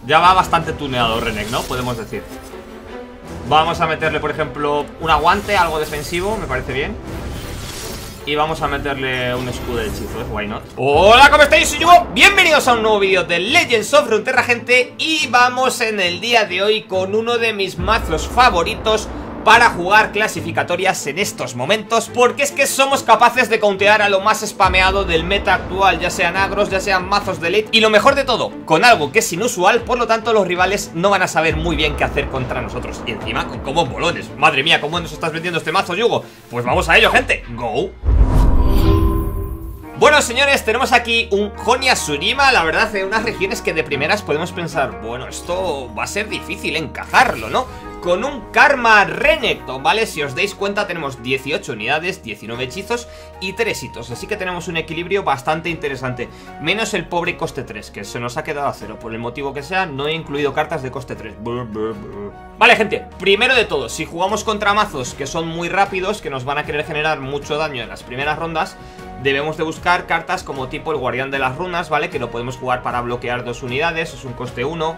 Ya va bastante tuneado Renek, ¿no? Podemos decir. Vamos a meterle, por ejemplo, un aguante, algo defensivo, me parece bien. Y vamos a meterle un escudo de hechizo, why not. Hola, ¿cómo estáis? Soy Yugo. Bienvenidos a un nuevo vídeo de Legends of Runeterra, gente. Y vamos en el día de hoy con uno de mis mazos favoritos para jugar clasificatorias en estos momentos, porque es que somos capaces de countear a lo más spameado del meta actual, ya sean agros, ya sean mazos de elite, y lo mejor de todo, con algo que es inusual, por lo tanto los rivales no van a saber muy bien qué hacer contra nosotros. Y encima con combos molones. Madre mía, ¿cómo nos estás vendiendo este mazo, Yugo? Pues vamos a ello, gente. Go. Bueno, señores, tenemos aquí un Jonia Tsushima. La verdad, de unas regiones que de primeras podemos pensar, bueno, esto va a ser difícil encajarlo, ¿no? Con un Karma Renekton, ¿vale? Si os dais cuenta, tenemos 18 unidades, 19 hechizos y 3 hitos. Así que tenemos un equilibrio bastante interesante. Menos el pobre coste 3, que se nos ha quedado a cero. Por el motivo que sea, no he incluido cartas de coste 3. Vale, gente, primero de todo, si jugamos contra mazos que son muy rápidos, que nos van a querer generar mucho daño en las primeras rondas, debemos de buscar cartas como tipo el Guardián de las Runas, ¿vale? Que lo podemos jugar para bloquear 2 unidades, es un coste 1.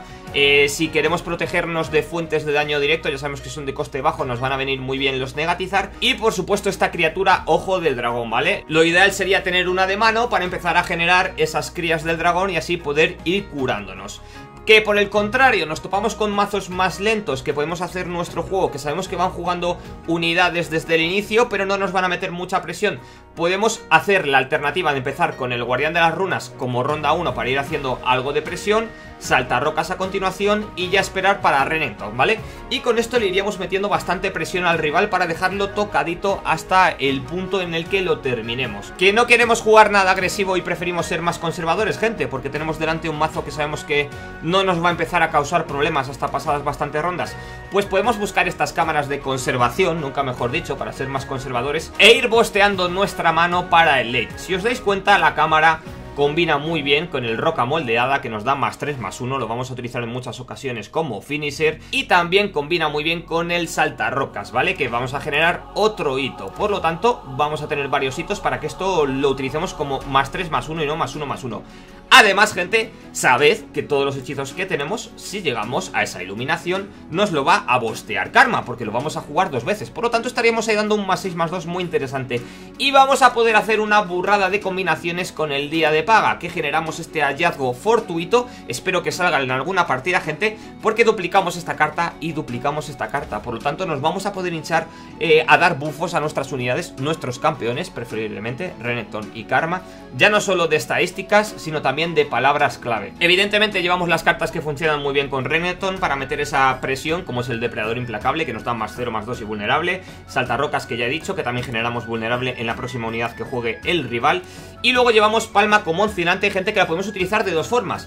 Si queremos protegernos de fuentes de daño directo, ya sabemos que son de coste bajo, nos van a venir muy bien los negatizar. Y por supuesto esta criatura Ojo del Dragón, ¿vale? Lo ideal sería tener una de mano para empezar a generar esas crías del dragón y así poder ir curándonos. Que por el contrario nos topamos con mazos más lentos, que podemos hacer nuestro juego, que sabemos que van jugando unidades desde el inicio, pero no nos van a meter mucha presión. Podemos hacer la alternativa de empezar con el Guardián de las Runas como ronda 1 para ir haciendo algo de presión, saltar rocas a continuación y ya esperar para Renekton, ¿vale? Y con esto le iríamos metiendo bastante presión al rival para dejarlo tocadito hasta el punto en el que lo terminemos. Que no queremos jugar nada agresivo y preferimos ser más conservadores, gente, porque tenemos delante un mazo que sabemos que no nos va a empezar a causar problemas hasta pasadas bastantes rondas. Pues podemos buscar estas cámaras de conservación, nunca mejor dicho, para ser más conservadores, e ir bosteando nuestra mano para el late. Si os dais cuenta, la cámara combina muy bien con el Roca Moldeada, que nos da +3/+1, lo vamos a utilizar en muchas ocasiones como finisher. Y también combina muy bien con el Saltarrocas, ¿vale? Que vamos a generar otro hito. Por lo tanto, vamos a tener varios hitos para que esto lo utilicemos como +3/+1 y no +1/+1. Además, gente, sabed que todos los hechizos que tenemos, si llegamos a esa iluminación, nos lo va a bostear Karma, porque lo vamos a jugar 2 veces. Por lo tanto, estaríamos ahí dando un +6/+2 muy interesante. Y vamos a poder hacer una burrada de combinaciones con el día de paga, que generamos este hallazgo fortuito. Espero que salga en alguna partida, gente, porque duplicamos esta carta y duplicamos esta carta. Por lo tanto, nos vamos a poder hinchar a dar buffos a nuestras unidades, nuestros campeones, preferiblemente Renekton y Karma. Ya no solo de estadísticas, sino también de palabras clave. Evidentemente llevamos las cartas que funcionan muy bien con Renekton para meter esa presión, como es el Depredador Implacable, que nos da +0/+2 y vulnerable. Saltarrocas, que ya he dicho, que también generamos vulnerable en la próxima unidad que juegue el rival. Y luego llevamos Palma como oscilante, gente, que la podemos utilizar de 2 formas.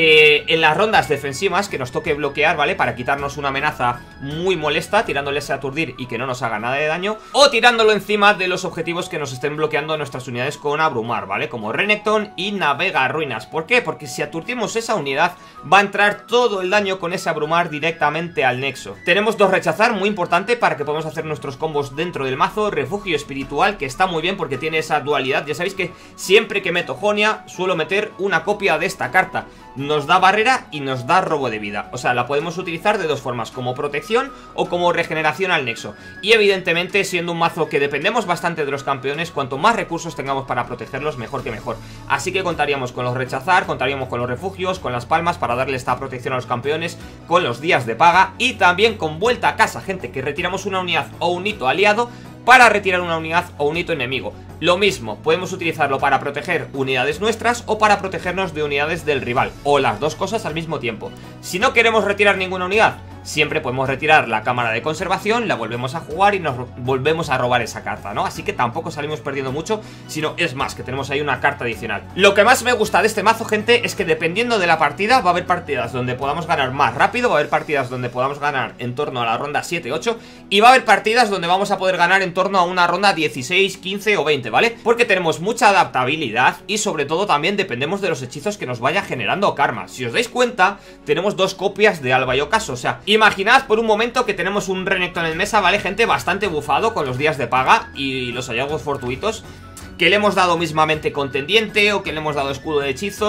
En las rondas defensivas que nos toque bloquear, ¿vale? Para quitarnos una amenaza muy molesta, tirándole ese aturdir y que no nos haga nada de daño, o tirándolo encima de los objetivos que nos estén bloqueando nuestras unidades con abrumar, ¿vale? Como Renekton y Navega Ruinas. ¿Por qué? Porque si aturdimos esa unidad, va a entrar todo el daño con ese abrumar directamente al nexo. Tenemos 2 rechazar, muy importante para que podamos hacer nuestros combos dentro del mazo. Refugio espiritual, que está muy bien porque tiene esa dualidad. Ya sabéis que siempre que meto Jonia, suelo meter una copia de esta carta. Nos da barrera y nos da robo de vida. O sea, la podemos utilizar de 2 formas, como protección o como regeneración al nexo. Y evidentemente, siendo un mazo que dependemos bastante de los campeones, cuanto más recursos tengamos para protegerlos, mejor que mejor. Así que contaríamos con los rechazar, contaríamos con los refugios, con las palmas para darle esta protección a los campeones, con los días de paga y también con vuelta a casa, gente, que retiramos una unidad o un hito aliado para retirar una unidad o un hito enemigo. Lo mismo, podemos utilizarlo para proteger unidades nuestras o para protegernos de unidades del rival, o las 2 cosas al mismo tiempo. Si no queremos retirar ninguna unidad, siempre podemos retirar la cámara de conservación, la volvemos a jugar y nos volvemos a robar esa carta, ¿no? Así que tampoco salimos perdiendo mucho, sino es más, que tenemos ahí una carta adicional. Lo que más me gusta de este mazo, gente, es que dependiendo de la partida, va a haber partidas donde podamos ganar más rápido, va a haber partidas donde podamos ganar en torno a la ronda 7-8, y va a haber partidas donde vamos a poder ganar en torno a una ronda 16, 15 o 20, ¿vale? Porque tenemos mucha adaptabilidad y sobre todo también dependemos de los hechizos que nos vaya generando Karma. Si os dais cuenta, tenemos 2 copias de Alba y Ocaso, o sea, imaginad por un momento que tenemos un Renekton en mesa, ¿vale, gente? Bastante bufado con los días de paga y los hallazgos fortuitos, que le hemos dado mismamente contendiente o que le hemos dado escudo de hechizos.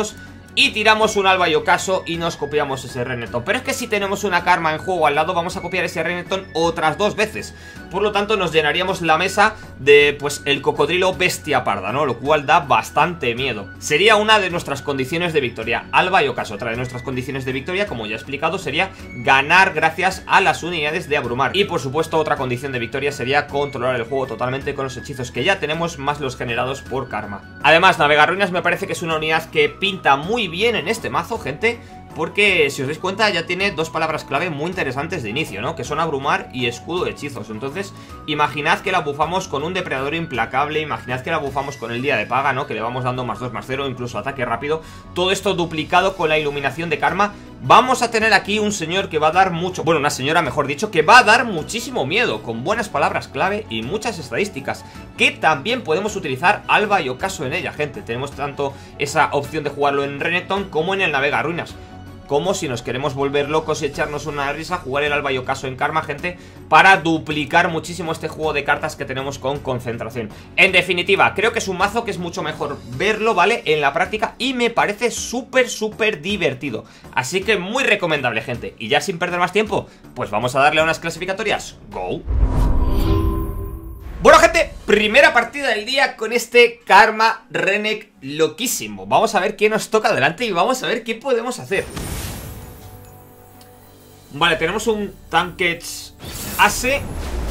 y tiramos un Alba y Ocaso y nos copiamos ese Renekton. Pero es que si tenemos una Karma en juego al lado, vamos a copiar ese Renekton otras 2 veces. Por lo tanto, nos llenaríamos la mesa de, pues, el cocodrilo bestia parda, ¿no? Lo cual da bastante miedo. Sería una de nuestras condiciones de victoria, Alba y Ocaso. Otra de nuestras condiciones de victoria, como ya he explicado, sería ganar gracias a las unidades de abrumar. Y, por supuesto, otra condición de victoria sería controlar el juego totalmente con los hechizos que ya tenemos, más los generados por Karma. Además, Navegar Ruinas me parece que es una unidad que pinta muy bien en este mazo, gente, porque si os dais cuenta ya tiene 2 palabras clave muy interesantes de inicio, ¿no? Que son abrumar y escudo de hechizos. Entonces, imaginad que la bufamos con un depredador implacable, imaginad que la bufamos con el día de paga, ¿no? Que le vamos dando +2/+0, incluso ataque rápido. Todo esto duplicado con la iluminación de Karma. Vamos a tener aquí un señor que va a dar mucho, bueno, una señora mejor dicho, que va a dar muchísimo miedo, con buenas palabras clave y muchas estadísticas, que también podemos utilizar Alba y Ocaso en ella, gente. Tenemos tanto esa opción de jugarlo en Renekton como en el Navegar Ruinas. Como si nos queremos volver locos y echarnos una risa, jugar el Alba y Ocaso en Karma, gente, para duplicar muchísimo este juego de cartas que tenemos con concentración. En definitiva, creo que es un mazo que es mucho mejor verlo, ¿vale? En la práctica, y me parece súper divertido. Así que muy recomendable, gente. Y ya sin perder más tiempo, pues vamos a darle a unas clasificatorias. ¡Go! Bueno, gente, primera partida del día con este Karma Renek loquísimo. Vamos a ver qué nos toca adelante y vamos a ver qué podemos hacer. Vale, tenemos un Tankets Ace.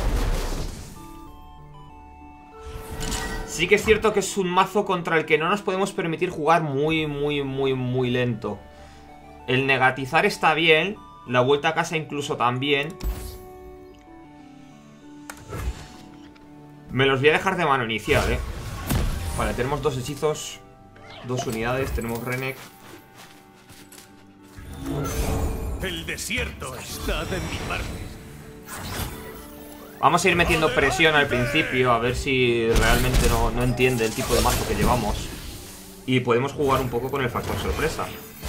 Sí que es cierto que es un mazo contra el que no nos podemos permitir jugar muy lento. El negatizar está bien, la vuelta a casa incluso también. Me los voy a dejar de mano inicial, Vale, tenemos 2 hechizos, 2 unidades, tenemos Renek. El desierto está de mi parte. Vamos a ir metiendo presión al principio, a ver si realmente no entiende el tipo de mazo que llevamos. Y podemos jugar un poco con el factor sorpresa.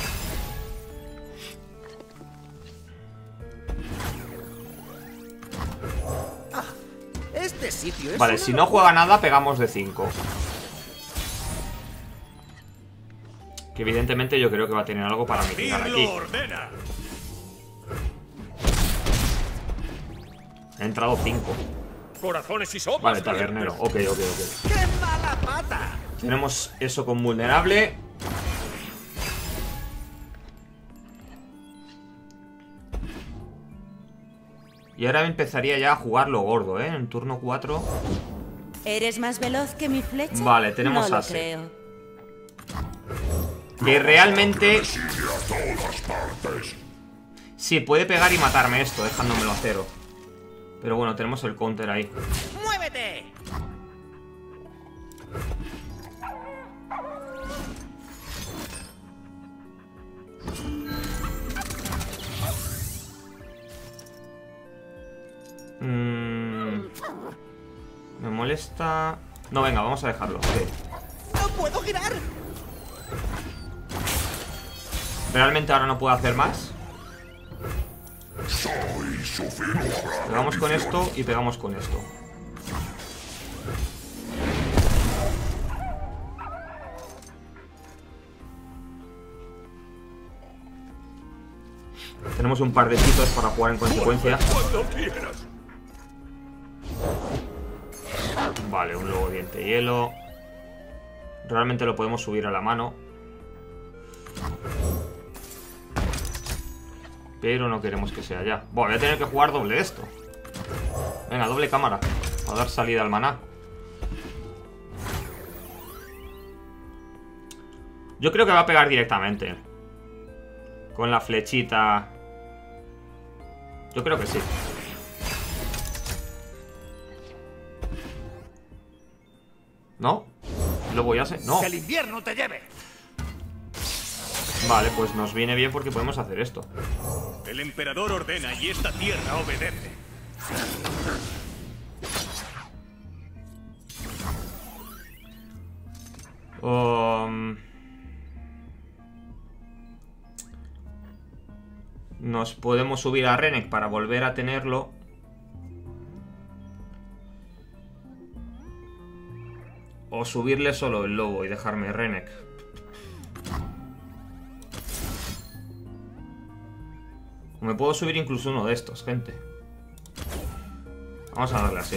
Este sitio es vale, si no juega nada, pegamos de 5. Que evidentemente yo creo que va a tener algo para mitigar aquí. He entrado 5. Corazones y sopas. Vale, tabernero. Ok. ¡Qué mala pata! Tenemos eso con vulnerable. Y ahora empezaría ya a jugar lo gordo, en turno 4. ¿Eres más veloz que mi flecha? Vale, tenemos no Ace. creo. Que realmente... sí, puede pegar y matarme esto, dejándomelo a 0. Pero bueno, tenemos el counter ahí. ¡Muévete! Me molesta... no, venga, vamos a dejarlo. Okay. ¡No puedo girar! Realmente ahora no puedo hacer más. Pegamos con esto y pegamos con esto. Tenemos un par de hechizos para jugar en consecuencia. Vale, un lobo diente hielo. Realmente lo podemos subir a la mano. Pero no queremos que sea ya. Voy a tener que jugar doble esto. Venga, doble cámara. Para dar salida al maná. Yo creo que va a pegar directamente. Con la flechita. Yo creo que sí. ¿No? Lo voy a hacer. No. ¡Que el invierno te lleve! Vale, pues nos viene bien porque podemos hacer esto. El emperador ordena y esta tierra obedece. Nos podemos subir a Renek para volver a tenerlo. O subirle solo el lobo y dejarme Renek. Me puedo subir incluso uno de estos, gente. Vamos a darle así.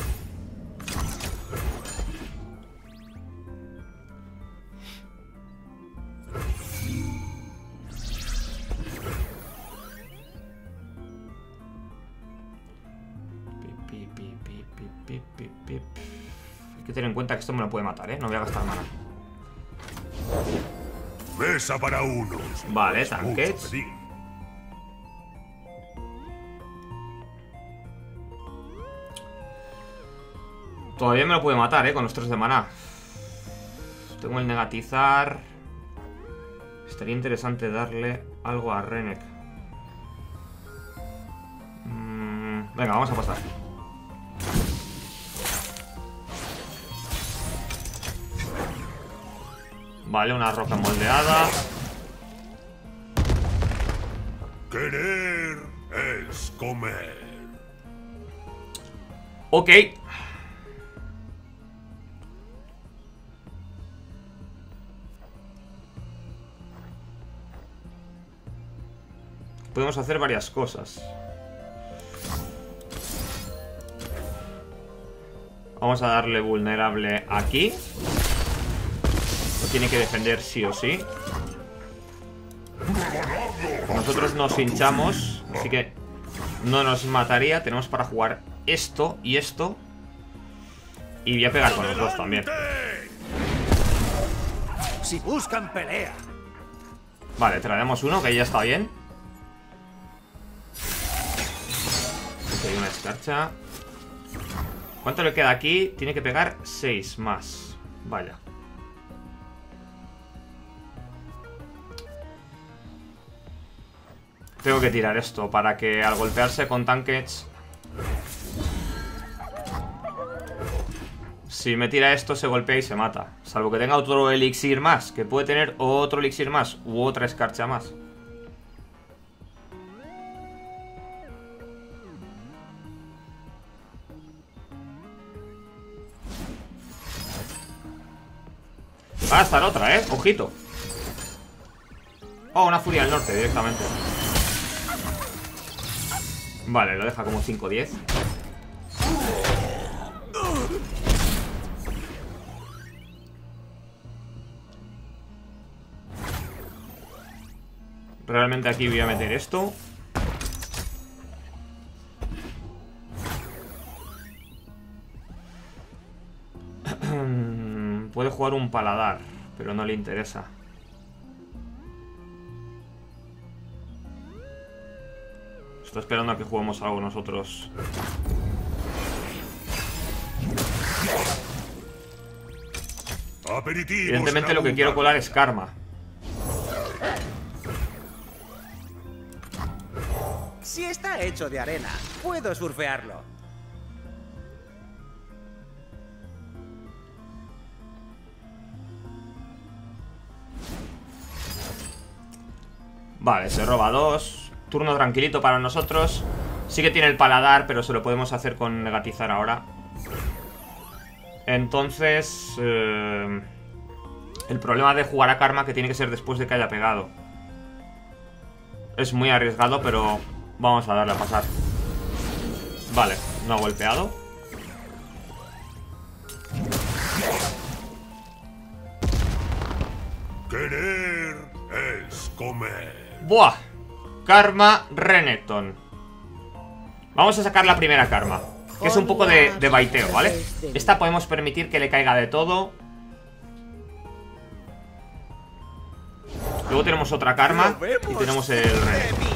Hay que tener en cuenta que esto me lo puede matar, ¿eh? No voy a gastar mana. Mesa para unos. Vale, Es mucho tanques. pedir. Todavía me lo puede matar, ¿eh? Con los 3 de maná. Tengo el negatizar. Estaría interesante darle algo a Renek. Venga, vamos a pasar. Vale, una roca moldeada. Querer es comer. Ok. Podemos hacer varias cosas. Vamos a darle vulnerable aquí. Lo tiene que defender sí o sí. Nosotros nos hinchamos, así que no nos mataría. Tenemos para jugar esto y esto. Y voy a pegar con los dos también. Si buscan pelea. Vale, traemos uno, que ya está bien. Aquí hay una escarcha. ¿Cuánto le queda aquí? Tiene que pegar 6 más. Vaya. Tengo que tirar esto para que al golpearse con tanques... Si me tira esto se golpea y se mata. Salvo que tenga otro elixir más. Que puede tener otro elixir más u otra escarcha más. Va a estar otra, ojito. Oh, una furia del norte directamente. Vale, lo deja como 5-10. Realmente aquí voy a meter esto. Puede jugar un paladar, pero no le interesa. Está esperando a que juguemos algo nosotros. Evidentemente lo que quiero colar es karma. Si está hecho de arena, puedo surfearlo. Vale, se roba 2. Turno tranquilito para nosotros. Sí que tiene el paladar, pero se lo podemos hacer con negatizar ahora. Entonces... el problema de jugar a karma que tiene que ser después de que haya pegado. Es muy arriesgado, pero vamos a darle a pasar. Vale, no ha golpeado. Querer es comer. ¡Buah! Karma Renekton. Vamos a sacar la primera karma, que es un poco de baiteo, ¿vale? Esta podemos permitir que le caiga de todo. Luego tenemos otra karma y tenemos el Renekton.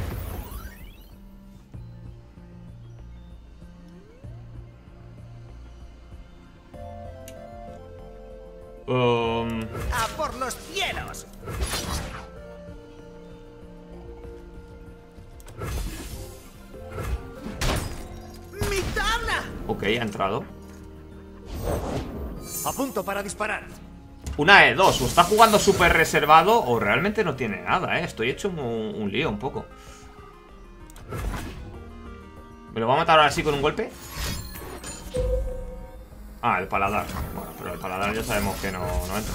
¡A por los cielos! ¡Mi tabla! Ok, ha entrado. A punto para disparar. Una de dos, o está jugando súper reservado o realmente no tiene nada, Estoy hecho un lío un poco. ¿Me lo va a matar ahora sí con un golpe? Ah, el paladar. Bueno, pero el paladar ya sabemos que no entra.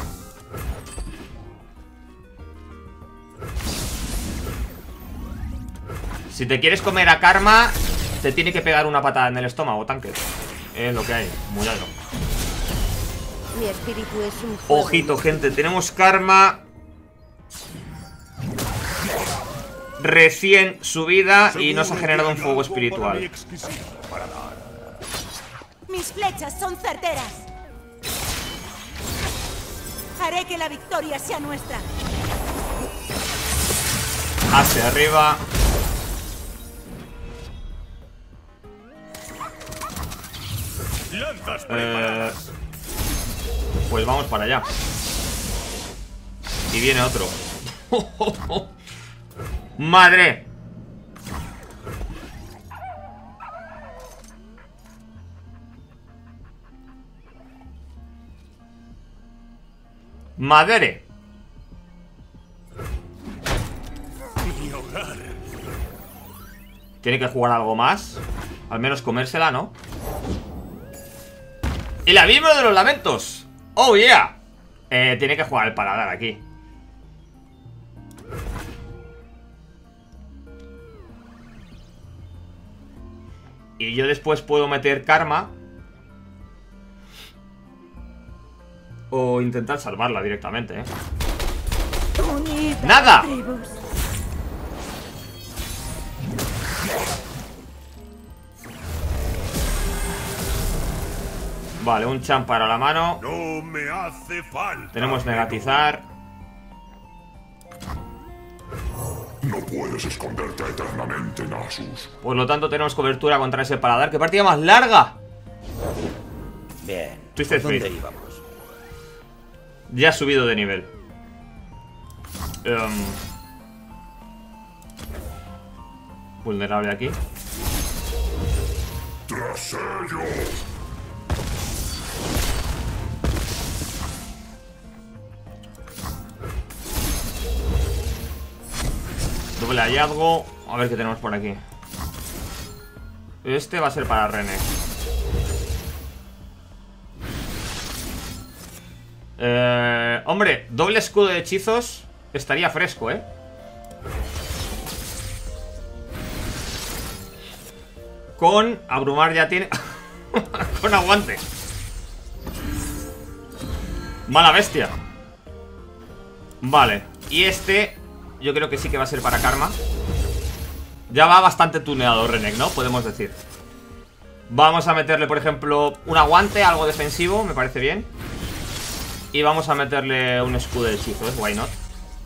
Si te quieres comer a Karma, te tiene que pegar una patada en el estómago, tanque. Es lo que hay, muy alto. Mi espíritu es un fuego. Ojito, gente, tenemos Karma recién subida y nos ha generado un fuego espiritual. Mis flechas son certeras. Haré que la victoria sea nuestra. Hacia arriba. Lanzas preparadas. Pues vamos para allá. Y viene otro. ¡Madre! ¡Madre! Mi hogar. Tiene que jugar algo más. Al menos comérsela, ¿no? ¡El abismo de los lamentos! ¡Oh, yeah! Tiene que jugar el paladar aquí. Y yo después puedo meter Karma. O intentar salvarla directamente, ¿eh? ¡Nada! Tribus. Vale, un champ para la mano. No me hace falta. Tenemos negatizar. No puedes esconderte eternamente, Nasus. Por lo tanto tenemos cobertura contra ese paladar. ¡Qué partida más larga! Bien. Twisted ¿Dónde Fate. íbamos? Ya ha subido de nivel. Vulnerable aquí. Tras ellos. Doble hallazgo. A ver qué tenemos por aquí. Este va a ser para René. Hombre, doble escudo de hechizos estaría fresco, ¿eh? Con abrumar ya tiene... Con aguante. Mala bestia. Vale. Y este... Yo creo que sí que va a ser para Karma. Ya va bastante tuneado Renek, ¿no? Podemos decir. Vamos a meterle, por ejemplo, un aguante, algo defensivo, me parece bien. Y vamos a meterle un escudo de hechizo, ¿eh? Why not?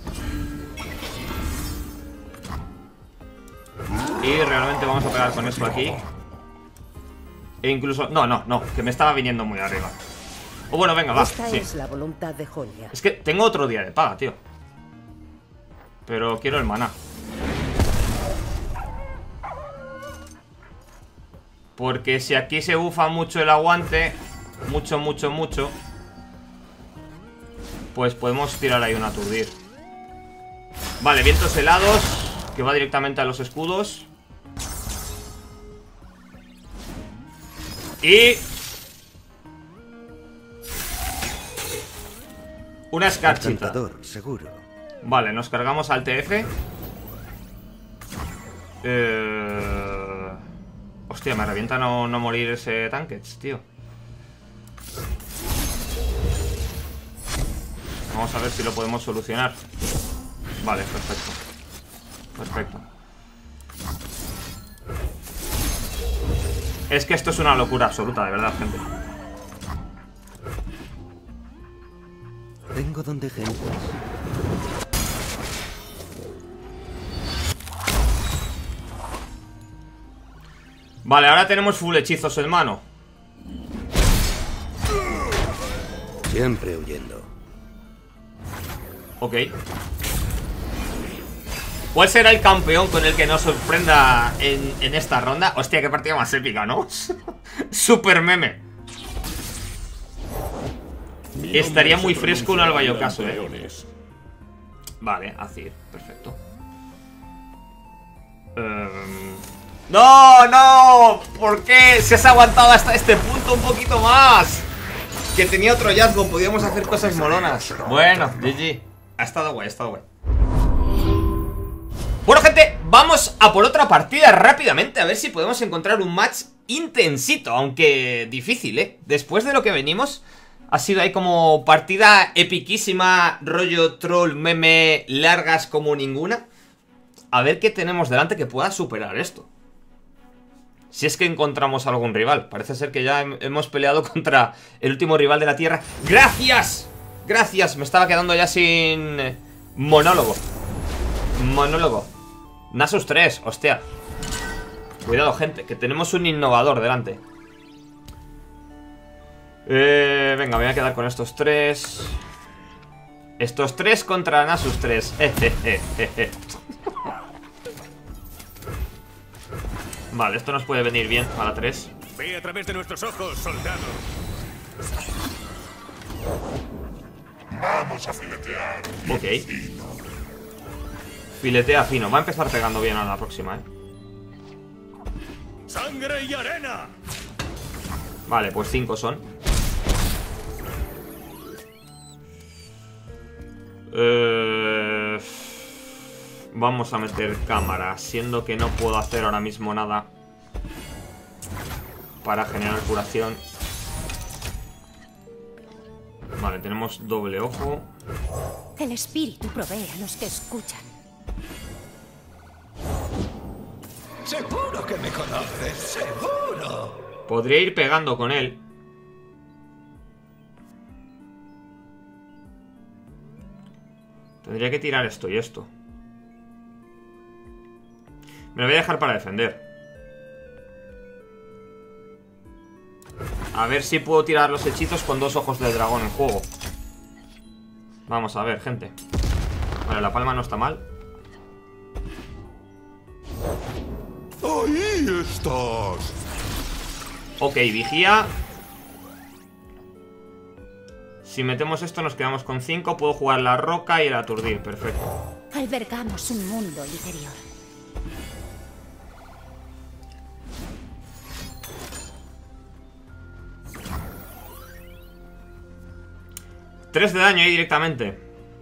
Y realmente vamos a pegar con esto aquí. E incluso... No, que me estaba viniendo muy arriba. O bueno, venga, va, Esta sí. es la voluntad de Jolia. Es que tengo otro día de paga, tío. Pero quiero el maná. Porque si aquí se bufa mucho el aguante, mucho, pues podemos tirar ahí un aturdir. Vale, vientos helados, que va directamente a los escudos. Y... una escarchita. Encantador, seguro. Vale, nos cargamos al TF. Hostia, me revienta no morir ese tanque, tío. Vamos a ver si lo podemos solucionar. Vale, perfecto. Perfecto. Es que esto es una locura absoluta, de verdad, gente. Tengo donde gentes. Vale, ahora tenemos full hechizos en mano. Siempre huyendo. Ok. ¿Cuál será el campeón con el que nos sorprenda en esta ronda? Hostia, qué partida más épica, ¿no? Super meme. Estaría muy fresco un Albayocaso, Vale, Azir, perfecto. ¡No! ¿Por qué? Si has aguantado hasta este punto un poquito más. Que tenía otro hallazgo, podíamos hacer cosas molonas. Bueno, GG. Ha estado guay, Bueno, gente, vamos a por otra partida rápidamente. A ver si podemos encontrar un match intensito, aunque difícil, ¿eh? Después de lo que venimos, ha sido ahí como partida epiquísima, rollo troll, meme, largas como ninguna. A ver qué tenemos delante que pueda superar esto. Si es que encontramos algún rival. Parece ser que ya hemos peleado contra el último rival de la Tierra. ¡Gracias! Gracias, me estaba quedando ya sin monólogo. Nasus 3, hostia. Cuidado, gente, que tenemos un innovador delante. Venga, me voy a quedar con estos tres. Estos tres contra Nasus 3. Vale, esto nos puede venir bien a la 3. Ve a través de nuestros ojos, soldado. Vamos a filetear. Ok. Filetea fino. Va a empezar pegando bien a la próxima, ¿eh? ¡Sangre y arena! Vale, pues 5 son. Vamos a meter cámara, siendo que no puedo hacer ahora mismo nada para generar curación. Vale, tenemos doble ojo. El espíritu provee a los que escuchan. Seguro que me conoces, seguro. Podría ir pegando con él. Tendría que tirar esto y esto. Me lo voy a dejar para defender. A ver si puedo tirar los hechizos con 2 ojos del dragón en juego. Vamos a ver, gente. Vale, la palma no está mal. ¡Ahí estás! Ok, vigía. Si metemos esto nos quedamos con 5. Puedo jugar la roca y el aturdir, perfecto. Albergamos un mundo interior. Tres de daño ahí directamente.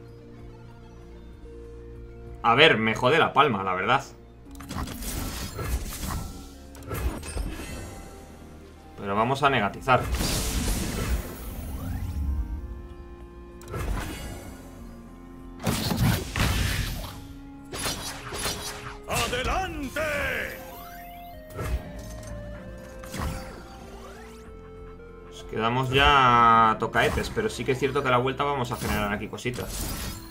A ver, me jode la palma, la verdad. Pero vamos a negatizar. ¡Adelante! Nos quedamos ya tocaetes, pero sí que es cierto que a la vuelta vamos a generar aquí cositas.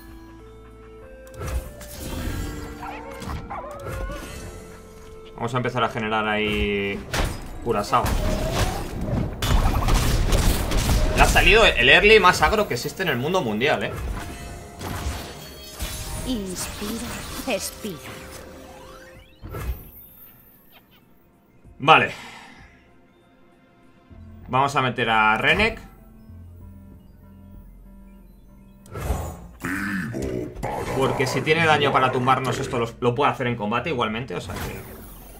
Vamos a empezar a generar ahí Curaçao. Le ha salido el early más agro que existe en el mundo mundial, ¿eh? Inspira, expira. Vale. Vamos a meter a Renek. Porque si tiene daño para tumbarnos esto lo puede hacer en combate igualmente, o sea que...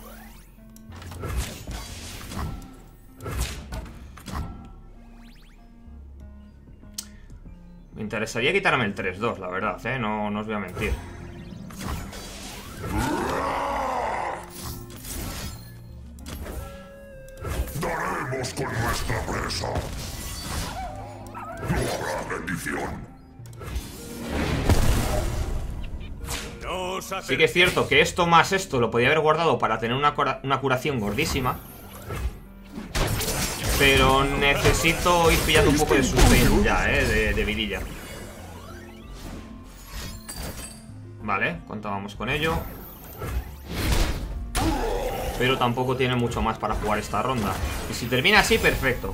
Me interesaría quitarme el 3-2, la verdad, ¿eh? No os voy a mentir. Daremos con nuestra presa. No habrá rendición. No os Sí que es cierto que esto más esto lo podía haber guardado para tener una curación gordísima. Pero necesito ir pillando un poco de sustain ya, de vidilla. Vale, contábamos con ello. Pero tampoco tiene mucho más para jugar esta ronda. Y si termina así, perfecto.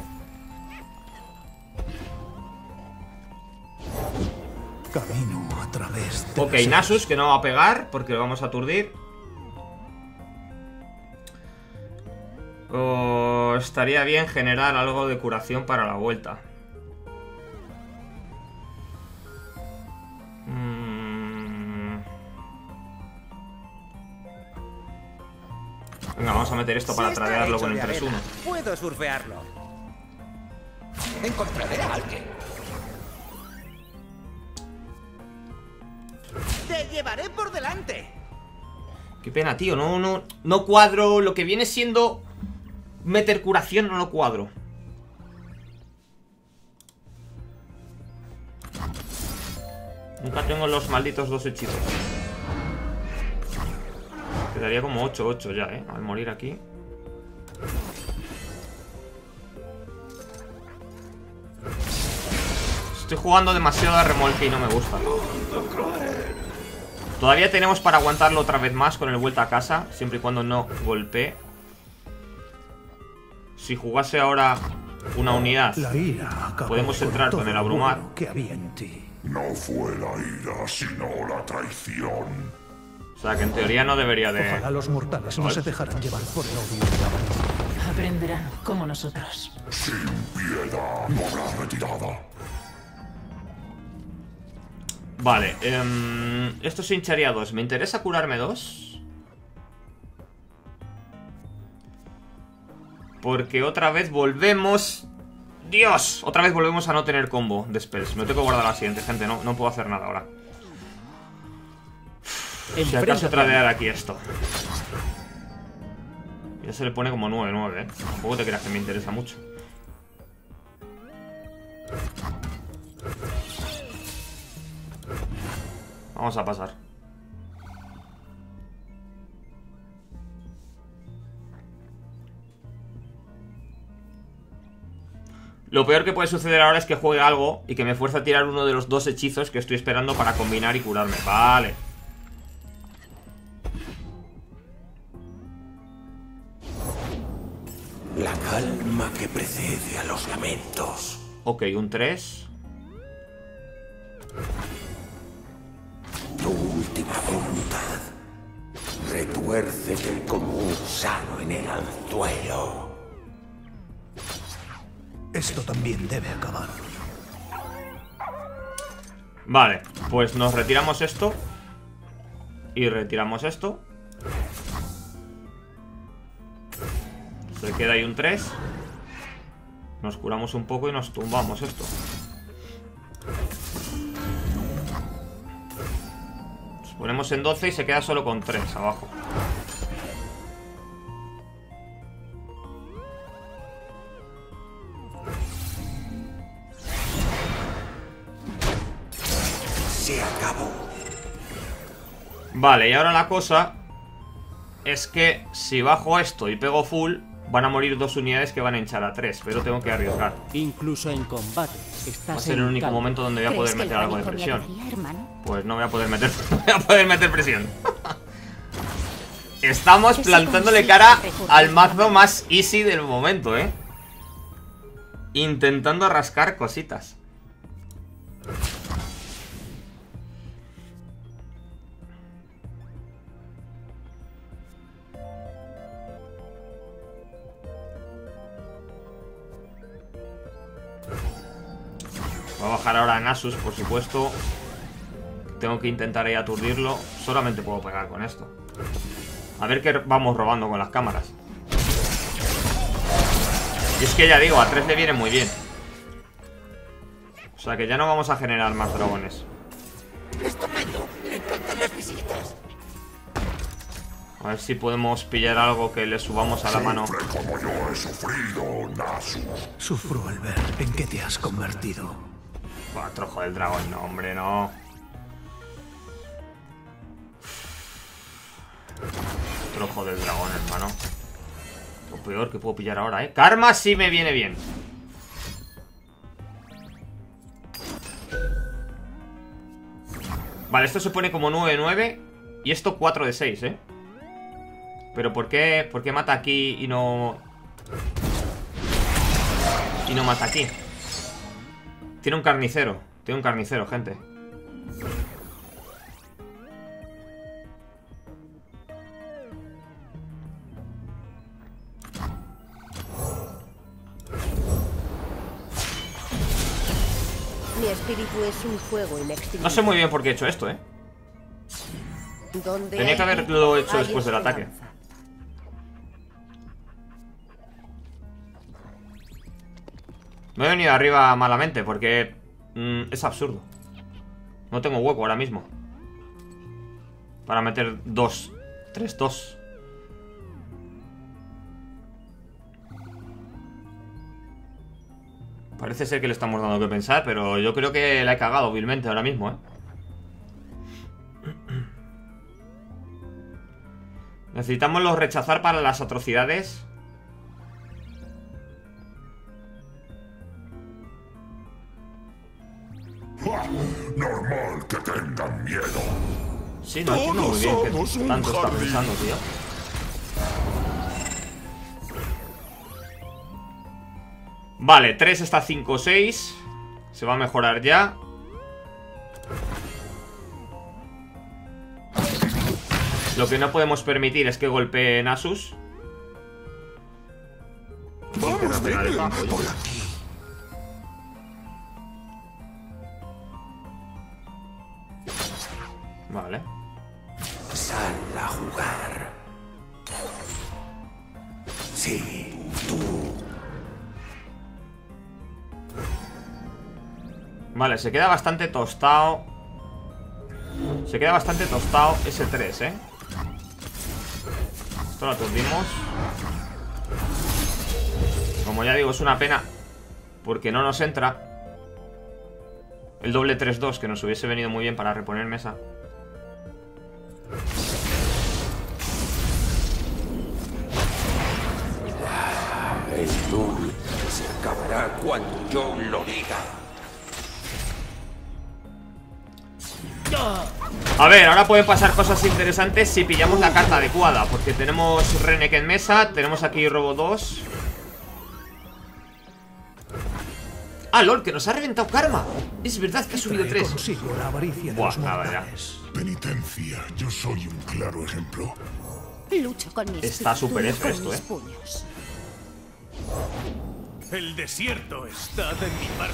Camino a través de Ok, Nasus, que no va a pegar porque lo vamos a aturdir. Estaría bien generar algo de curación para la vuelta. Venga, vamos a meter esto para tradearlo con el 3-1. Puedo surfearlo. Encontraré a alguien. Te llevaré por delante. Qué pena, tío. No cuadro. Lo que viene siendo meter curación no lo cuadro. Nunca tengo los malditos 2 hechizos. Quedaría como 8-8 ya, al morir aquí. Estoy jugando demasiado a remolque y no me gusta. Todavía tenemos para aguantarlo otra vez más con el vuelta a casa, siempre y cuando no golpee. Si jugase ahora una unidad, podemos entrar con el abrumar. Que había en ti. No fue la ira, sino la traición. O sea que en teoría no debería de... Ojalá los mortales no se dejaran llevar por el odio de la vanidad. Aprenderán como nosotros. Sin piedad, no habrá retirada. Vale, esto se hincharía a 2. ¿Me interesa curarme 2? Porque otra vez volvemos... ¡Dios! Otra vez volvemos a no tener combo de spells. Me tengo que guardar la siguiente, gente. No puedo hacer nada ahora. Si acaso tradear aquí esto. Ya se le pone como 9-9, Tampoco te creas que me interesa mucho. Vamos a pasar. Lo peor que puede suceder ahora es que juegue algo y que me fuerce a tirar uno de los 2 hechizos que estoy esperando para combinar y curarme. Vale. La calma que precede a los lamentos. Ok, un 3. Tu última voluntad. Retuércete como un gusano en el anzuelo. Esto también debe acabar. Vale, pues nos retiramos esto. Y retiramos esto. Se queda ahí un 3. Nos curamos un poco y nos tumbamos esto. Nos ponemos en 12 y se queda solo con 3 abajo. Se acabó. Vale, y ahora la cosa es que si bajo esto y pego full, van a morir 2 unidades que van a hinchar a 3, pero tengo que arriesgar. Incluso en combate, Va a ser el único momento donde voy a poder meter algo de presión. Hermano? Pues no voy a poder meter, no voy a poder meter presión. Estamos plantándole cara al mazo más easy del momento, intentando rascar cositas. Voy a bajar ahora a Nasus, por supuesto. Tengo que intentar ahí aturdirlo. Solamente puedo pegar con esto. A ver qué vamos robando con las cámaras. Y es que ya digo, a 3 le viene muy bien. O sea que ya no vamos a generar más dragones. Estupendo. Me encantan las visitas. A ver si podemos pillar algo que le subamos a la mano. Sufre como yo he sufrido, Nasus. Sufro al ver en qué te has convertido. Buah, trojo del dragón, no, hombre, no. Trojo del dragón, hermano. Lo peor que puedo pillar ahora, Karma sí me viene bien. Vale, esto se pone como 9-9. Y esto 4 de 6, Pero ¿por qué mata aquí y no... Y no mata aquí? Tiene un carnicero. Tiene un carnicero, gente. Mi espíritu es un fuego inextinguible. No sé muy bien por qué he hecho esto, Donde Tenía que hay haberlo hecho hay después del ataque. esperanza. Me he venido arriba malamente porque es absurdo. No tengo hueco ahora mismo para meter 2 3-2. Parece ser que le estamos dando que pensar, pero yo creo que la he cagado vilmente ahora mismo, ¿eh? Necesitamos los rechazar para las atrocidades. Normal que tengan miedo. Sí, no entiendo muy bien qué tanto está pensando, tío. Vale, 3 está 5-6. Se va a mejorar ya. Lo que no podemos permitir es que golpee Nasus. Vamos de por aquí. Vale. Sal a jugar. Sí, tú. Vale, se queda bastante tostado. Se queda bastante tostado ese 3, ¿eh? Esto lo aturdimos. Como ya digo, es una pena porque no nos entra el doble 3-2, que nos hubiese venido muy bien para reponer mesa. El Lul se acabará cuando yo lo diga. A ver, ahora pueden pasar cosas interesantes si pillamos la carta adecuada, porque tenemos Renek en mesa, tenemos aquí Robo 2. Ah, lol, que nos ha reventado Karma. Es verdad que ha subido 3. Consigo la avaricia de Buah, los nada, ya. mortales. Penitencia, yo soy un claro ejemplo. Lucho con mi Está espíritu súper y F con esto, mis ¿eh? puños. El desierto está de mi parte.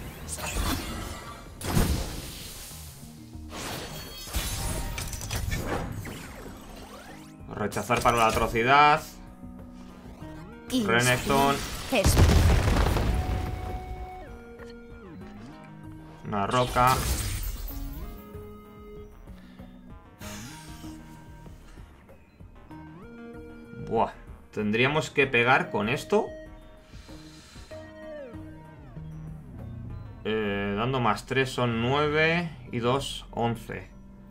Rechazar para la atrocidad. Renekton. Eso. Una roca. Buah. Tendríamos que pegar con esto. Dando más 3 son 9 y 2, 11.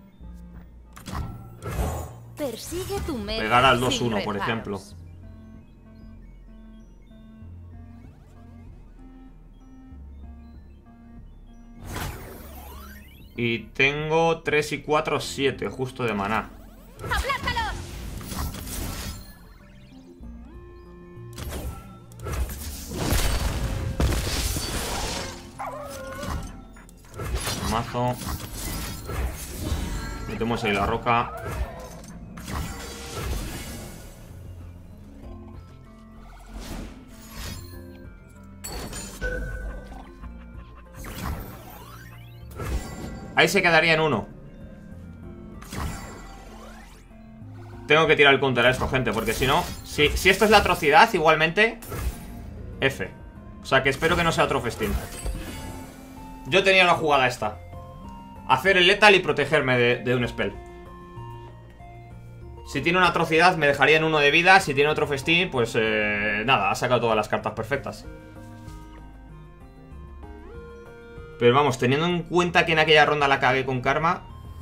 Persigue tu meta Pegar al sin 2-1, por reparos. ejemplo. Y tengo 3 y 4, 7 justo de maná. ¡Aplástalos! Mazo. Metemos ahí la roca. Ahí se quedaría en 1. Tengo que tirar el counter a esto, gente, porque si no... Si esto es la atrocidad, igualmente... F. O sea que espero que no sea otro festín. Yo tenía una jugada esta. Hacer el lethal y protegerme de un spell. Si tiene una atrocidad me dejaría en 1 de vida. Si tiene otro festín, pues nada, ha sacado todas las cartas perfectas. Pero vamos, teniendo en cuenta que en aquella ronda la cagué con Karma.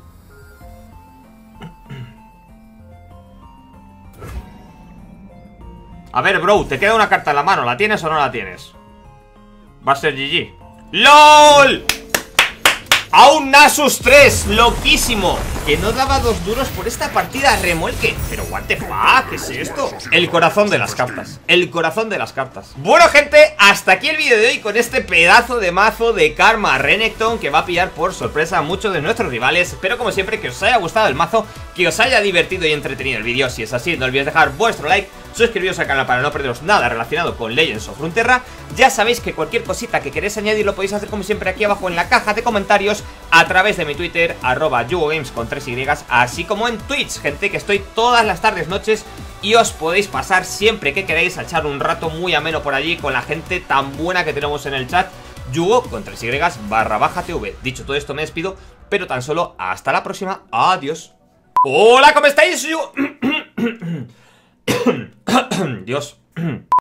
A ver, bro, te queda una carta en la mano. ¿La tienes o no la tienes? Va a ser GG. ¡LOL! A un Nasus 3, loquísimo. Que no daba 2 duros por esta partida remolque. Pero what the fuck, ¿qué es esto? El corazón de las cartas. El corazón de las cartas. Bueno, gente, hasta aquí el vídeo de hoy con este pedazo de mazo de Karma Renekton, que va a pillar por sorpresa a muchos de nuestros rivales. Espero como siempre que os haya gustado el mazo, que os haya divertido y entretenido el vídeo. Si es así, no olvidéis dejar vuestro like, suscribiros al canal para no perderos nada relacionado con Legends of Runeterra. Ya sabéis que cualquier cosita que queréis añadir lo podéis hacer como siempre aquí abajo en la caja de comentarios, a través de mi Twitter, @yugogames con 3Y, así como en Twitch, gente, que estoy todas las tardes, noches, y os podéis pasar siempre que queráis a echar un rato muy ameno por allí con la gente tan buena que tenemos en el chat, Yugo con 3Y /TV. Dicho todo esto me despido, pero tan solo hasta la próxima. Adiós. Hola, ¿cómo estáis? Dios.